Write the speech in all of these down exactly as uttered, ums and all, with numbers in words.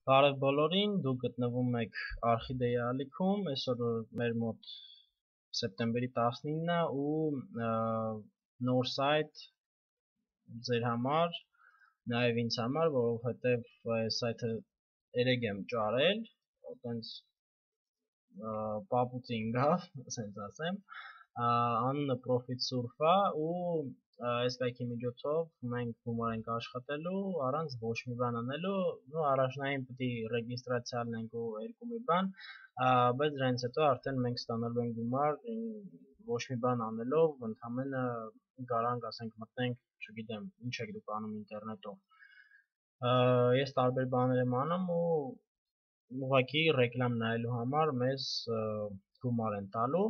Բարև բոլորին, դուք գտնվում եք Orchidea ալիքում, այսօր մեր մոտ սեպտեմբերի տասնինն է ու նոր сайт ձեր համար, նաև ինձ համար, որովհետև այս сайtը երեկ եմ ճարել, այտենց պապուծի ինգավ, ասենց ասեմ, անունը Profit Surf է ու այս կայքի միջոցով մենք գումար ենք աշխատելու, առանց ոչ մի բան անելու, նո առաջնային պետք է ռեգիստրացիա անենք ու երկու մի բան, բայց դրանից հետո արդեն մենք ստանալու ենք գումար ոչ մի բան անելով, ընդհանրապես կարանք ասենք մտնենք, չգիտեմ, ինչ եք դուք անում ինտերնետով։ Ես տարբեր բաներ եմ անում ու ուղղակի ռեկլամ նայելու համար մեզ գումար են տալու։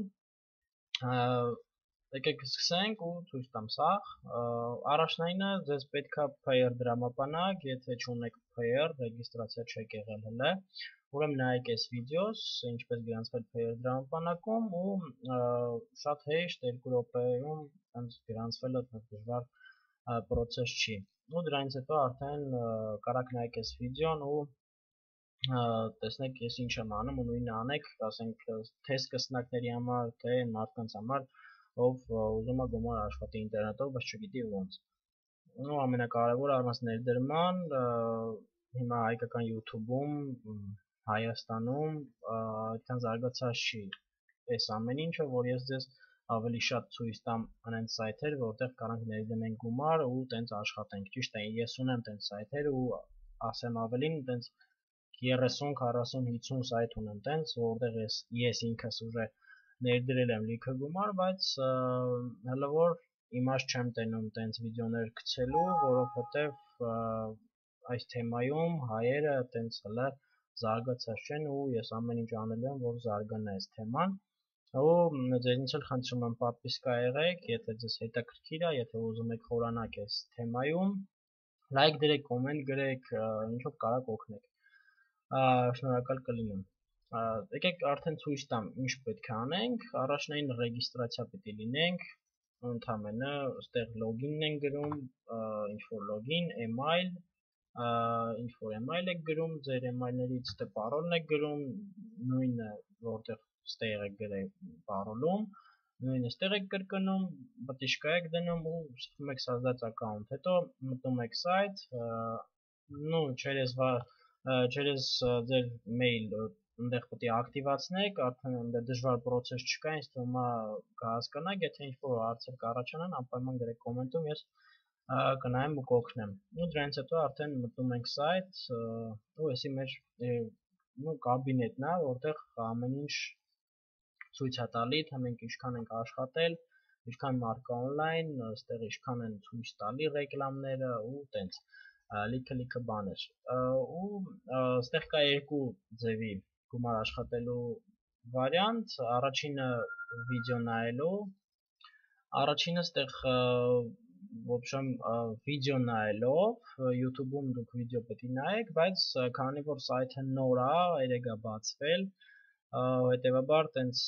Եկեք սկսենք ու ցույց տամ սաղ, առաջնայինը ձեզ պետքա Payer դրամապանակ, եթե չունեք Payer, ռեգիստրացիա չեք եղել հլը, ուրեմն նայեք այս վիդեոս, ինչպես գրանցվել Payer դրամապանակում ու շատ հեշտ երկու րոպեում գրանցվելը դժվար պրոցես չի։ Ու դրանից հետո արդեն կարաք նայեք այս վիդեոն ու տեսնեք ես ինչ եմ անում ու նույնը անեք, ասենք թե սկսնակների համար, թե մարդկանց համար, ով ուզում է գումար աշխատի ինտերնետով, բայց չգիտի ոնց։ Ու ամենակարևորը առանց ներդրման, հիմա հայկական YouTube-ում, Հայաստանում այդքան զարգացած չի այս ամեն ինչը, որ ես ձեզ ավելի շատ ցույց տամ այնց սայթեր, որտեղ կարանք ներդնենք գումար ու տենց աշխատենք։ Ճիշտ է, ես ունեմ տենց սայթեր ու ասեմ ավելին, տենց երեսուն, քառասուն, հիսուն սայթ ունեմ տենց, որտեղ ես ես ինքս ուժը ներդրել եմ լիքը գումար, բայց հələ որ իմաստ չեմ տենում տենց վիդեոներ գցելու, որովհետև այս թեմայում հայերը տենց հələ զարգացած չեն ու ես ամեն ինչ անելու եմ, որ զարգանա այս թեման։ Ու ձեզնից էլ խնդրում եմ պատվիսկա եղեք, եթե ձեզ հետաքրքիր է, եթե ուզում եք խորանաք այս թեմայում, լայք դրեք, կոմենտ գրեք, ինչով կարաք օգնեք։ Շնորհակալ կլինեմ։ Եկեք արդեն ցույց տամ ինչ պետք է անենք, առաջնային ռեգիստրացիա պետք է լինենք, ընդամենը այստեղ լոգինն ենք գրում, ինչ-որ լոգին, email, ինչ-որ email եք գրում, ձեր email-ներից թե parole-ն եք գրում, նույնը որտեղ ստեղ եք գրել parole-ում, նույնը ստեղ եք կրկնում, բտիշկա եք դնում ու ստում եք создать account, հետո մտնում եք сайт, ну, через через ձեր mail այնտեղ պետք է ակտիվացնեք, արդեն այնտեղ դժվար process չկա, ինձ թվում է կհասկանաք, եթե ինչ-որ հարցեր կառաջանան, անպայման գրեք կոմենտում, ես կնայեմ ու կօգնեմ։ Ու դրանից հետո արդեն մտնում ենք сайт, ու էսի մեր ну կաբինետն է, որտեղ ամեն ինչ ցույց է տալի, թե մենք ինչքան ենք աշխատել, ինչքան մարդ on-line, այստեղ ինչքան են ցույց տալի ռեկլամները ու տենց լիքը-լիքը բաներ։ Ու այստեղ կա երկու ձևի գումար աշխատելու վարիանտ, առաջինը վիդեո նայելով, առաջինը այստեղ в общем վիդեո նայելով, YouTube-ում դուք վիդեո պետք է նայեք, բայց քանի որ սայթը նոր է, երեք է բացվել, հետևաբար տենց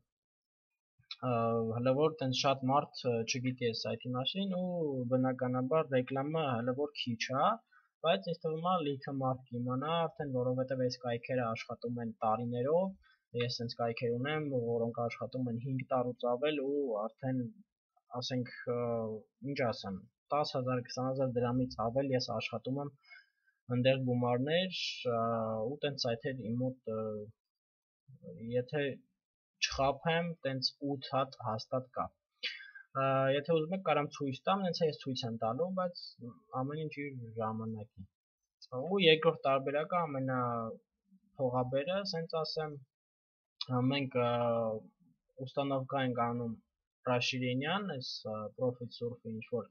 հələ որ տենց շատ մարդ չգիտի այս սայթի մասին ու բնականաբար ռեկլամը հələ որ քիչ է, բայց ինձ թվում է լիքը մարդ կիմանա արդեն, որովհետև այս կայքերը աշխատում են տարիներով, ես sense կայքեր ունեմ, որոնք աշխատում են հինգ տարուց ավել ու արդեն ասենք ինչ ասեմ, տաս հազար, քսան հազար դրամից ավել ես աշխատում եմ այնտեղ գումարներ ու տենց սայթեր իմ մոտ եթե չխափեմ, տենց ութ հատ հաստատ կա։ Եթե ուզում եք կարամ ցույց տամ, նենց է ես ցույց եմ տալու, բայց ամեն ինչ իր ժամանակին։ Ու երկրորդ տարբերակը ամենա փողաբերը, սենց ասեմ, մենք ուստանովկա ենք անում расширениян, այս Profit Surf-ը ինչ-որ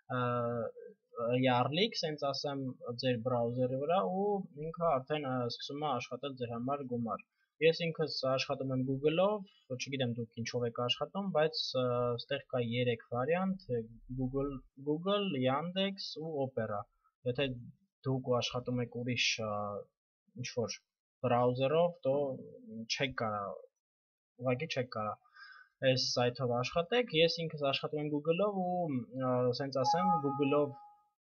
յարլիկ, սենց ասեմ, ձեր բրաուզերի վրա ու ինքը արդեն սկսում է աշխատել ձեր համար գումար։ Ես ինքս աշխատում եմ Google-ով, չգիտեմ դուք ինչով եք աշխատում, բայց այստեղ կա երեք վարիանտ, Google, Google, Yandex ու Opera։ Եթե դուք աշխատում եք ուրիշ ինչ-որ բրաուզերով, то չեք կարա, ուղղակի չեք կարա այս սայթով աշխատեք, ես ինքս աշխատում եմ Google-ով ու սենց ասեմ, Google-ով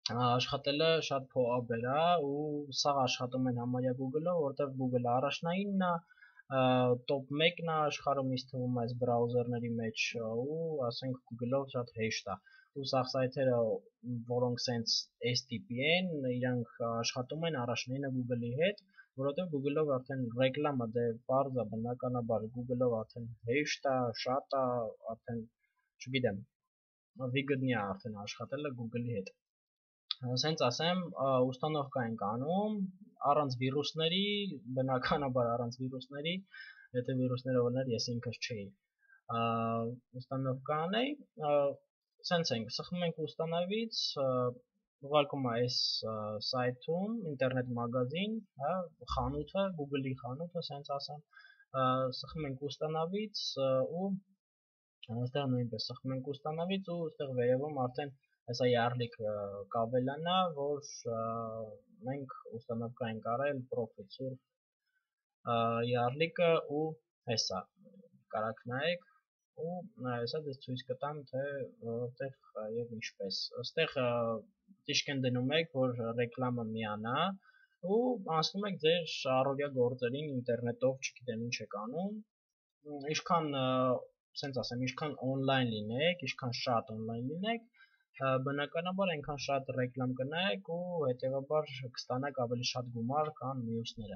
աշխատելը շատ փոփ է ու սա աշխատում են համարյա Google-ը, որտեղ Google-ը առաջնայինն է, top մեկն է աշխարհում ինձ թվում է այս բրաուզերների մեջ ու ասենք Google-ով շատ հեշտ է։ Ու սա սայթերը, որոնք sense S տիպի են, իրանք աշխատում են առաջնայինը Google-ի հետ, որովհետև Google-ով արդեն ռեկլամը դե բարձ է, բնականաբար Google-ով արդեն հեշտ է, շատ է, արդեն չգիտեմ, վիգտնի է արդեն աշխատելը Google-ի հետ։ Սենց ասեմ, ուստանովկա ենք անում, առանց վիրուսների, բնականաբար առանց վիրուսների, եթե վիրուսները ուներ, ես ինքս չէի ուստանովկա անեի, սենց ենք, սխմում ենք ուստանավից, ուղարկում է այս սայթում, ինտերնետ մագազին, խանութը, Google-ի խանութը, սենց ասեմ, սխմում ենք ուստանավից ու այստեղ նույնպես սխմում ենք ուստանավից ու այստեղ վերևում արդեն Հեսա յարլիկ կավելանա, որ մենք ուստանովկա ենք արել Profit Surf յարլիկը ու հեսա կարաք նայեք ու հեսա դες ցույց կտամ, թե որտեղ և ինչպես։ Այստեղ ճիշտ են դնում եք, որ ռեկլամը միանա ու անցնում եք ձեր առօրյա գործերին ինտերնետով, չգիտեմ ինչ եք անում, ինչքան, սենց ասեմ, ինչքան օնլայն լինեք, ինչքան շատ օնլայն լինեք, բնականաբար այնքան շատ ռեկլամ կնայեք ու հետևաբար կստանաք ավելի շատ գումար քան մյուսները։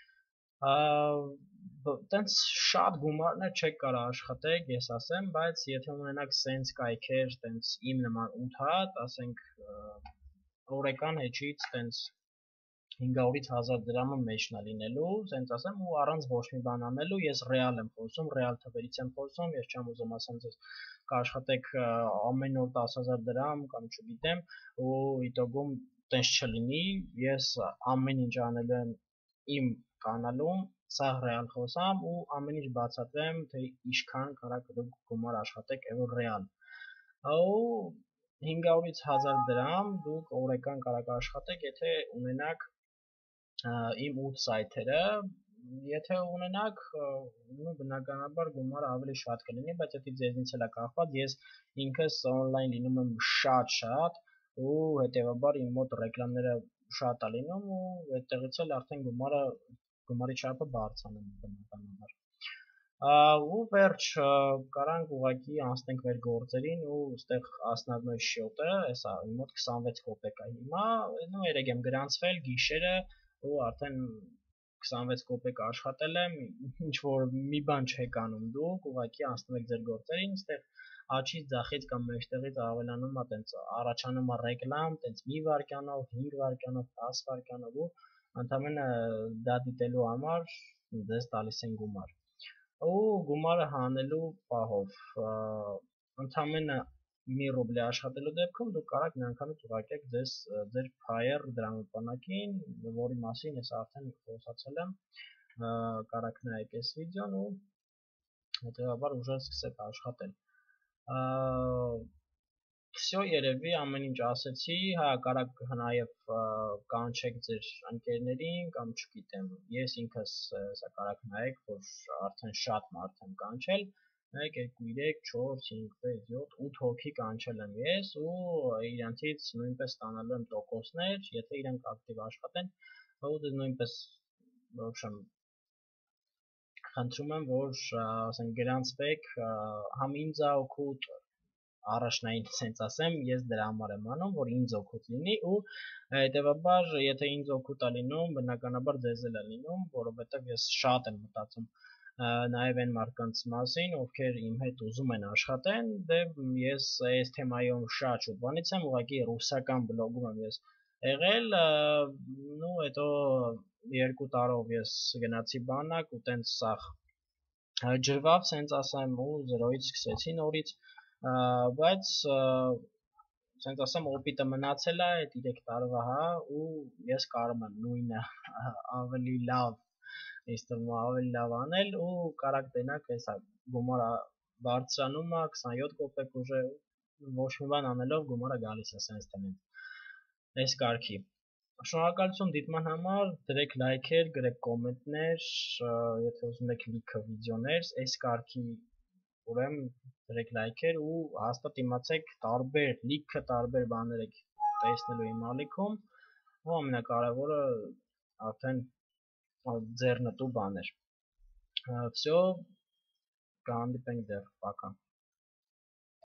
Տենց շատ գումարներ չեք կարող աշխատեք, ես ասեմ, բայց եթե ունենաք սենց կայքեր, տենց իմ նման ութ հատ, ասենք օրեկան հեչից տենց հինգսունից հազար դրամը մեջն է լինելու, սենց ասեմ, ու առանց ոչ մի բան անելու, ես ռեալ եմ խոսում, ռեալ թվերից եմ խոսում, ես չեմ ուզում ասեմ ձեզ կաշխատեք ամեն օր տասը հազար դրամ կամ չգիտեմ, ու իտոգում տենց չլինի, ես ամեն ինչ անելու եմ իմ կանալում, սաղ ռեալ խոսամ ու ամեն ինչ բացատրեմ, թե ինչքան կարաք դուք գումար աշխատեք եւ ռեալ։ Ու հինգսունից հազար դրամ դուք օրեկան կարաք աշխատեք, եթե ունենաք իմ ութ սայթերը, եթե ունենաք, բնականաբար գումարը ավելի շատ կլինի, բայց եթե ձեզնից էլ է կախված, ես ինքս օնլայն լինում եմ շատ-շատ ու հետևաբար իմ մոտ ռեկլամները շատ է լինում ու այդտեղից էլ արդեն գումարը գումարի չափը բարձրանում է բնականաբար։ Ու վերջ կարանք ուղղակի անցնենք մեր գործերին ու այստեղ основной счётը, հեսա իմ մոտ քսանվեց կոպեկ է հիմա, նո երեք եմ գրանցվել գիշերը ու արդեն քսանվեց կոպեկ աշխատել եմ, ինչ որ մի բան չեք անում դուք, ուղղակի անցնում եք ձեր գործերին, այստեղ աչից ձախից կամ մեջտեղից ավելանում է տենց առաջանում է ռեկլամ, տենց մի վայրկյանով, հինգ վայրկյանով, տասը վայրկյանով ու ընդամենը դա դիտելու համար ձեզ տալիս են գումար։ Ու գումարը հանելու պահով, ընդամենը մի ռուբլի աշխատելու դեպքում դուք կարաք միանգամից ուղարկեք ձեզ ձեր Fire դրամապանակին, որի մասին ես արդեն խոսացել եմ, կարաք նայեք այս վիդեոն ու հետևաբար ուժեղ սկսեք աշխատել։ Всё երևի ամեն ինչ ասեցի, հա կարաք նաև կանչեք ձեր ընկերներին կամ չգիտեմ, ես ինքս սա կարաք նայեք, որ արդեն շատ մարդ եմ կանչել, մեկ, երկու, երեք, չորս, հինգ, շեсть, յոթ, ութ հոգի կանչել եմ ես ու իրանցից նույնպես ստանալու եմ տոկոսներ, եթե իրանք ակտիվ աշխատեն, ու դե նույնպես в общем խնդրում եմ, որ ասենք գրանցվեք, համ ինձ է օգուտ առաջնային սենց ասեմ, ես դրա համար եմ անում, որ ինձ օգուտ լինի ու հետևաբար, եթե ինձ օգուտ է լինում, բնականաբար ձեզ էլ է լինում, որովհետև ես շատ եմ մտածում նաև այն մարդկանց մասին, ովքեր իմ հետ ուզում են աշխատեն, դե ես այս թեմայում շատ շուտ բանից եմ, ուղղակի ռուսական բլոգում եմ ես եղել, նու հետո երկու տարով ես գնացի բանակ ու տենց սախ ջրվավ, սենց ասեմ, ու զրոյից սկսեցի նորից, բայց սենց ասեմ օպիտը մնացել է այդ երեք տարվա, հա, ու ես կարող եմ նույնը ավելի լավ, ինձ թվում է ավելի լավ անել ու կարաք տենաք հեսա գումարը բարձրանում է քսանյոթ կոպեկ ուժը ոչ մի բան անելով գումարը գալիս է սենց տնեն այս կարգի։ Շնորհակալություն դիտման համար, դրեք լայքեր, գրեք կոմենտներ, եթե ուզում եք լիքը վիդեոներ, այս կարգի ուրեմն դրեք լայքեր ու հաստատ իմացեք տարբեր, լիքը տարբեր բաներ եք տեսնելու իմ ալիքում, ու ամենակարևորը արդեն ձեռնտու բաներ։ Всё, կհանդիպենք դեռ, пока։